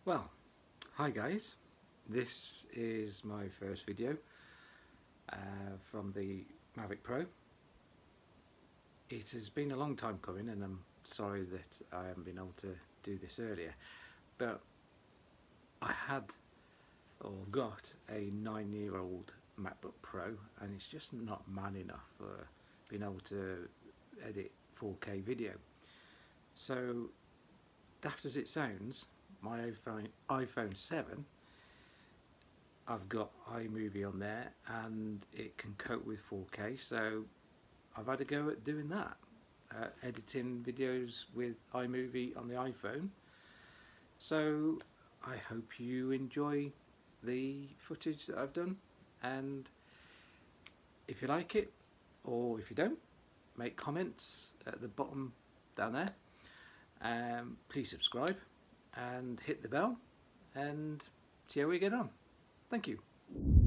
Well, hi guys, this is my first video from the Mavic Pro. It has been a long time coming and I'm sorry that I haven't been able to do this earlier, but I had or got a 9-year-old MacBook Pro and it's just not man enough for being able to edit 4K video. So daft as it sounds, my iPhone 7, I've got iMovie on there and it can cope with 4K, so I've had a go at doing that, editing videos with iMovie on the iPhone. So I hope you enjoy the footage that I've done, and if you like it or if you don't, make comments at the bottom down there. Please subscribe and hit the bell and see how we get on. Thank you.